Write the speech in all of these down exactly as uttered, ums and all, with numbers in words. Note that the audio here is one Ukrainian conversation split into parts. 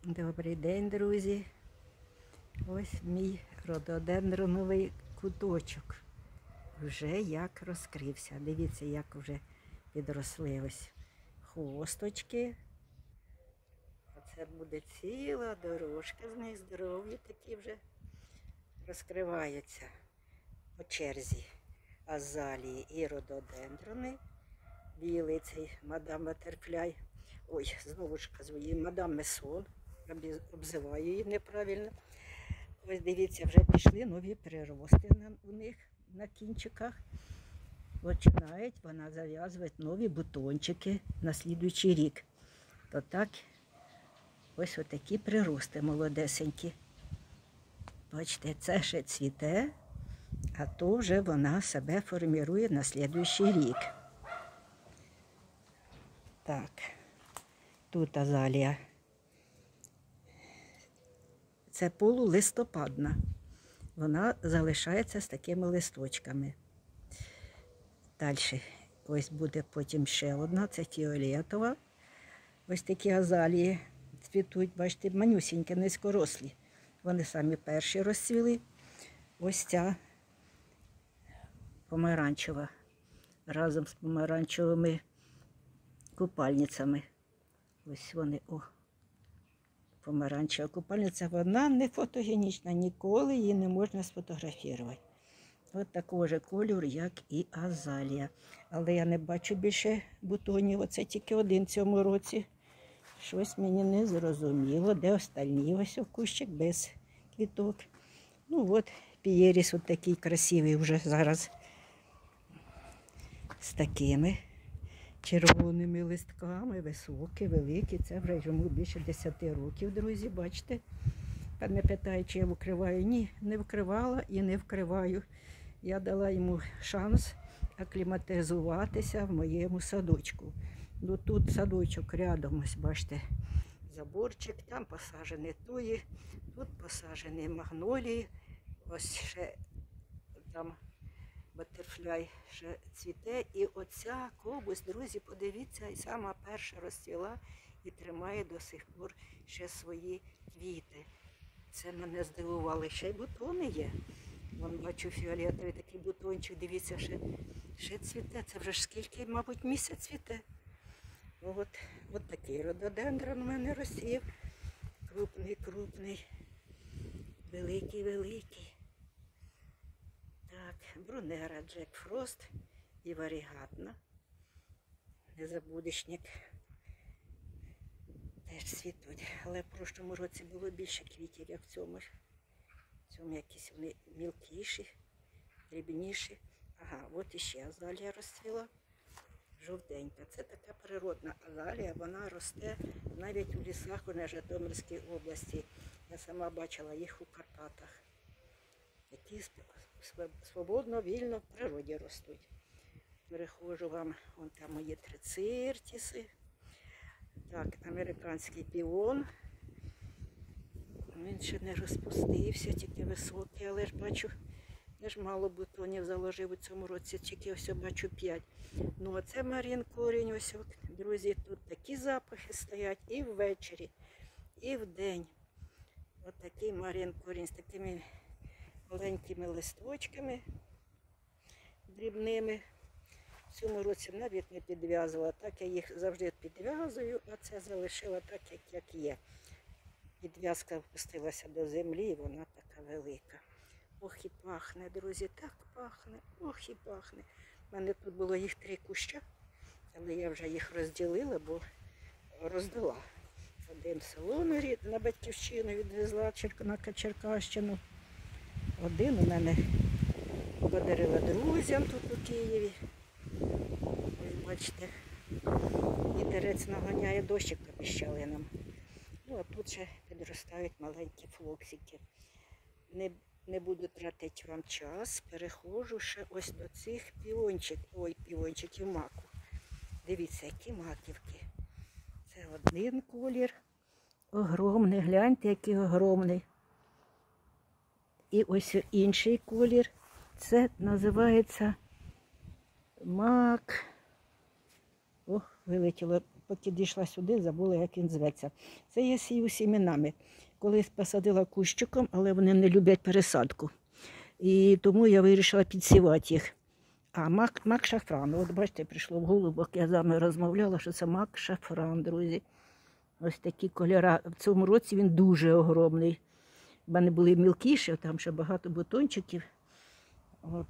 Добрий день, друзі. Ось мій рододендроновий куточок. Вже як розкрився. Дивіться, як вже підросли ось хвосточки. Оце буде ціла дорожка з них, здорові такі вже розкриваються по черзі. Азалії і рододендрони. Білий цей мадам Баттерфляй. Ой, знову ж кажу, її мадам Месон. Обзиваю її неправильно. Ось дивіться, вже пішли нові прирости у них на кінчиках. Починають вона зав'язувати нові бутончики на слідуючий рік. То так, ось отакі прирости молодесенькі. Бачите, це ще цвіте, а то вже вона себе формує на слідуючий рік. Так, тут азалія. Це полулистопадна. Вона залишається з такими листочками. Далі, ось буде потім ще одна, це фіолетова. Ось такі азалії цвітуть, бачите, манюсінькі, низькорослі. Вони самі перші розцвіли. Ось ця помаранчева, разом з помаранчевими купальницями. Ось вони, о. Помаранчева купальниця, вона не фотогенічна, ніколи її не можна сфотографувати. Ось такого ж кольору, як і азалія. Але я не бачу більше бутонів, оце тільки один в цьому році. Щось мені не зрозуміло, де остальні, ось кущик без квіток. Ну от, пієріс от такий красивий вже зараз з такими червоними листками, високі, великі. Це вже йому більше десяти років, друзі, бачите. Не питаю, чи я вкриваю. Ні, не вкривала і не вкриваю. Я дала йому шанс акліматизуватися в моєму садочку. Ну, тут садочок рядом, ось бачите, заборчик, там посаджені туї, тут посаджені магнолії. Ось ще там Баттерфляй ще цвіте. І оця кобус, друзі, подивіться, і сама перша розцвіла і тримає до сих пор ще свої квіти. Це мене здивувало. Ще й бутони є. Вон бачу фіолетовий такий бутончик, дивіться, ще, ще цвіте. Це вже ж скільки, мабуть, місяць цвіте. От, от такий рододендрон у мене розсів. Крупний, крупний, великий, великий. Так, брунера, Джек Фрост і варігатна. Незабудешник. Теж цвітуть. Але в прошлому році було більше квітів, як в цьому. В цьому якісь вони мілкіші, дрібніші. Ага, от іще азалія розцвіла. Жовтенька. Це така природна азалія. Вона росте навіть у лісах у Житомирській області. Я сама бачила їх у Карпатах. Які свободно, вільно в природі ростуть. Перехожу вам, вон там мої трициртіси. Так, американський піон. Він ще не розпустився, тільки високий, але ж бачу, я ж мало бутонів заложив у цьому році, тільки ось бачу п'ять. Ну оце Марін корінь, ось, друзі, тут такі запахи стоять і ввечері, і вдень. Ось такий Марін корінь з такими маленькими листочками дрібними. В цьому році навіть не підв'язувала, так я їх завжди підв'язую, а це залишила так, як, як є. Підв'язка впустилася до землі, і вона така велика. Ох і пахне, друзі, так пахне, ох і пахне. У мене тут було їх три куща, але я вже їх розділила, бо роздала. Один в село на батьківщину відвезла на Черкащину. Один у мене подарила друзям тут у Києві. Ось бачите, вітерець наганяє, дощик обіщали нам. Ну, а тут ще підростають маленькі флоксики. Не, не буду тратити вам час, переходжу ще ось до цих піончиків, ой, піончиків маку. Дивіться, які маківки. Це один колір, огромний, гляньте, який огромний. І ось інший колір, це називається мак. Ох, вилетіло поки дійшла сюди, забула, як він зветься. Це я сію сімінами. Колись посадила кущиком, але вони не люблять пересадку. І тому я вирішила підсівати їх. А мак, мак шафран. От бачите, прийшло в голову, бо я з вами розмовляла, що це мак шафран, друзі. Ось такі кольори. В цьому році він дуже огромний. У мене були мілкіші, там ще багато бутончиків. От.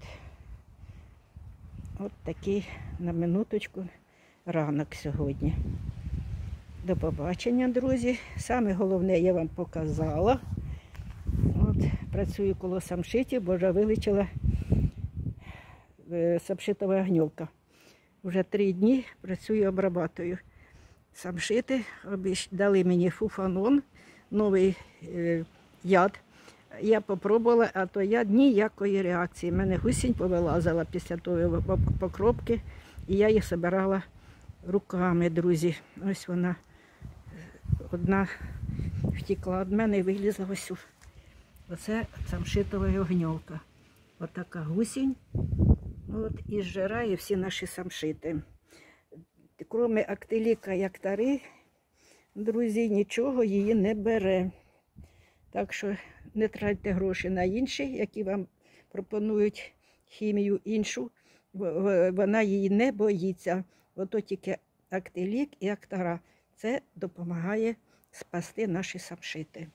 От такий на минуточку ранок сьогодні. До побачення, друзі. Саме головне я вам показала. От, працюю коло самшитів, бо вже вилучила самшитова гньовка. Вже три дні працюю, обрабатую самшити. Дали мені фуфанон, новий е, яд. Я попробувала, а то яд ніякої реакції. У мене гусінь повилазила після того покропки, і я їх збирала руками, друзі. Ось вона одна втекла від мене і вилізла ось. Оце самшитова огньовка. Отака гусінь. От, і зжирає всі наші самшити. Крім актиліка і актари, друзі, нічого її не бере. Так що не тратьте гроші на інші, які вам пропонують хімію іншу. Вона її не боїться. Ото тільки актилік і актара. Це допомагає спасти наші самшити.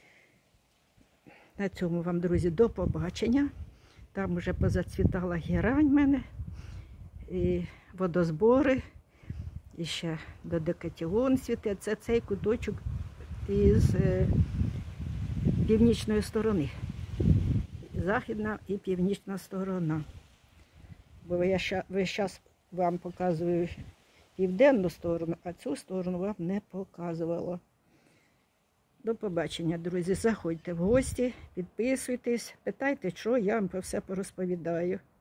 На цьому вам, друзі, до побачення. Там вже позацвітала герань в мене, і водозбори, і ще додекатіон цвіте. Це цей куточок із е, північної сторони. Західна і північна сторона. Бо я ща, весь час вам показую південну сторону, а цю сторону вам не показувала. До побачення, друзі. Заходьте в гості, підписуйтесь, питайте, що я вам про все порозповідаю.